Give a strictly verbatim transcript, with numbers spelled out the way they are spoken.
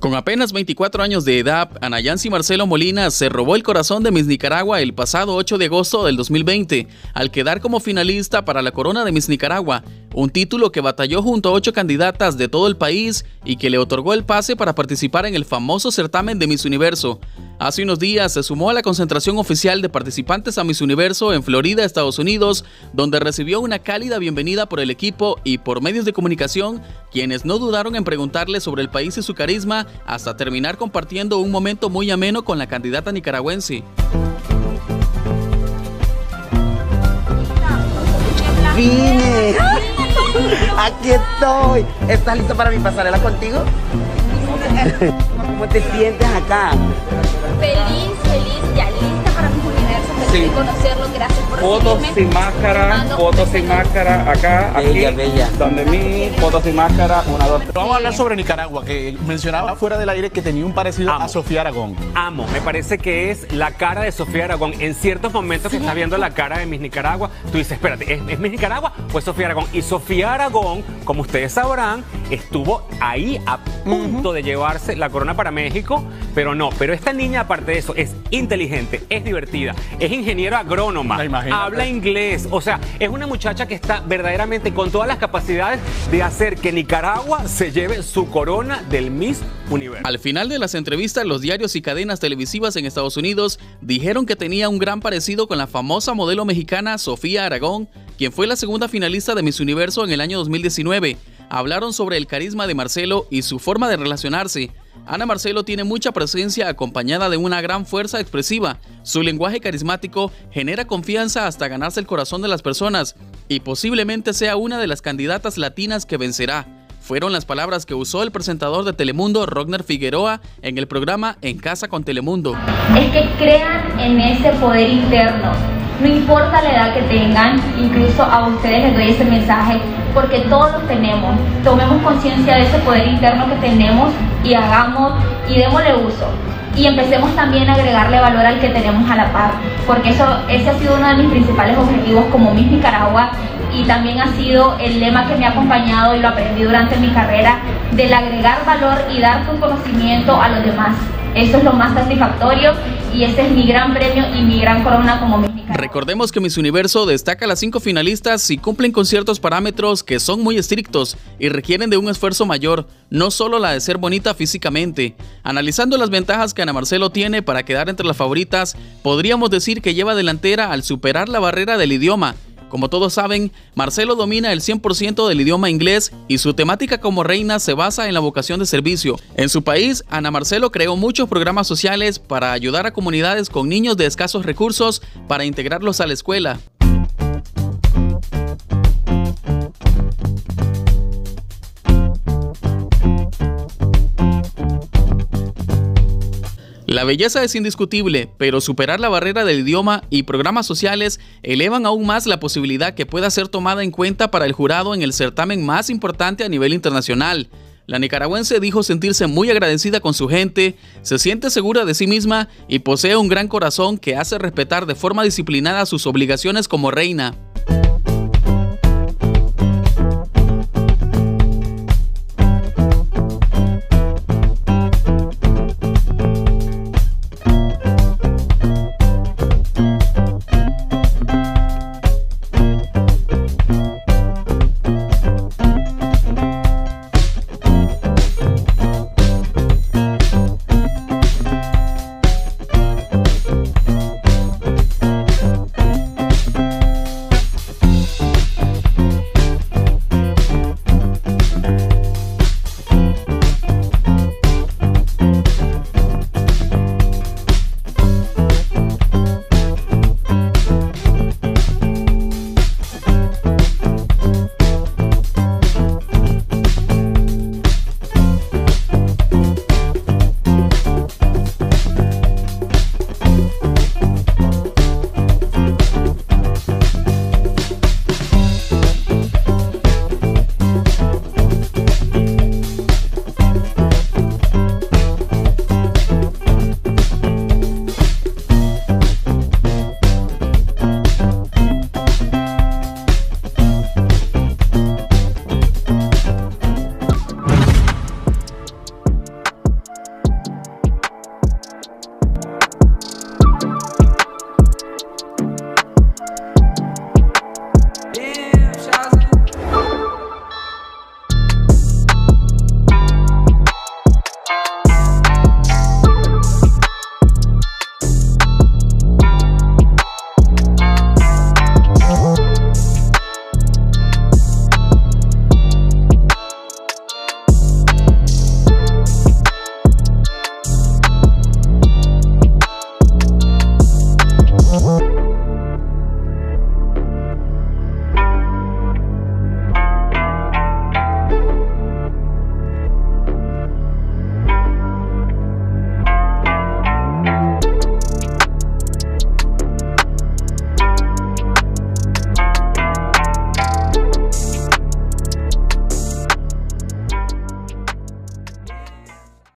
Con apenas veinticuatro años de edad, Ana Yancy Marcelo Molina se robó el corazón de Miss Nicaragua el pasado ocho de agosto del dos mil veinte, al quedar como finalista para la corona de Miss Nicaragua, un título que batalló junto a ocho candidatas de todo el país y que le otorgó el pase para participar en el famoso certamen de Miss Universo. Hace unos días se sumó a la concentración oficial de participantes a Miss Universo en Florida, Estados Unidos, donde recibió una cálida bienvenida por el equipo y por medios de comunicación, quienes no dudaron en preguntarle sobre el país y su carisma, hasta terminar compartiendo un momento muy ameno con la candidata nicaragüense. ¡Vine! ¡Aquí estoy! ¿Estás listo para mi pasarela contigo? ¿Cómo te sientes acá? Feliz, feliz, ya lista para mi universo, feliz sí. de conocerlo, gracias por fotos sin máscara, fotos sin máscara, acá, bella, aquí, bella. donde mí, fotos sin máscara, una, dos, tres. Vamos a hablar sobre Nicaragua, que mencionaba fuera del aire que tenía un parecido Amo. a Sofía Aragón. Amo, me parece que es la cara de Sofía Aragón. En ciertos momentos que estás viendo la cara de Miss Nicaragua, tú dices, espérate, ¿es, ¿es Miss Nicaragua o es Sofía Aragón? Y Sofía Aragón, como ustedes sabrán, estuvo ahí a punto uh-huh. de llevarse la corona para México, pero no, pero esta niña, aparte de eso, es inteligente, es divertida, es ingeniera agrónoma, habla inglés, o sea, es una muchacha que está verdaderamente con todas las capacidades de hacer que Nicaragua se lleve su corona del Miss Universo. Al final de las entrevistas, los diarios y cadenas televisivas en Estados Unidos dijeron que tenía un gran parecido con la famosa modelo mexicana Sofía Aragón, quien fue la segunda finalista de Miss Universo en el año dos mil diecinueve. Hablaron sobre el carisma de Marcelo y su forma de relacionarse. Ana Marcelo tiene mucha presencia acompañada de una gran fuerza expresiva. Su lenguaje carismático genera confianza hasta ganarse el corazón de las personas y posiblemente sea una de las candidatas latinas que vencerá. Fueron las palabras que usó el presentador de Telemundo, Rogner Figueroa, en el programa En Casa con Telemundo. Es que crean en ese poder interno. No importa la edad que tengan, incluso a ustedes les doy ese mensaje, porque todos lo tenemos. Tomemos conciencia de ese poder interno que tenemos y hagamos y démosle uso. Y empecemos también a agregarle valor al que tenemos a la par, porque eso, ese ha sido uno de mis principales objetivos como Miss Nicaragua y también ha sido el lema que me ha acompañado y lo aprendí durante mi carrera, del agregar valor y dar tu conocimiento a los demás. Eso es lo más satisfactorio y ese es mi gran premio y mi gran corona como Miss Nicaragua. Recordemos que Miss Universo destaca a las cinco finalistas si cumplen con ciertos parámetros que son muy estrictos y requieren de un esfuerzo mayor, no solo la de ser bonita físicamente. Analizando las ventajas que Ana Marcelo tiene para quedar entre las favoritas, podríamos decir que lleva delantera al superar la barrera del idioma. Como todos saben, Marcelo domina el cien por ciento del idioma inglés y su temática como reina se basa en la vocación de servicio. En su país, Ana Marcelo creó muchos programas sociales para ayudar a comunidades con niños de escasos recursos para integrarlos a la escuela. La belleza es indiscutible, pero superar la barrera del idioma y programas sociales elevan aún más la posibilidad que pueda ser tomada en cuenta para el jurado en el certamen más importante a nivel internacional. La nicaragüense dijo sentirse muy agradecida con su gente, se siente segura de sí misma y posee un gran corazón que hace respetar de forma disciplinada sus obligaciones como reina.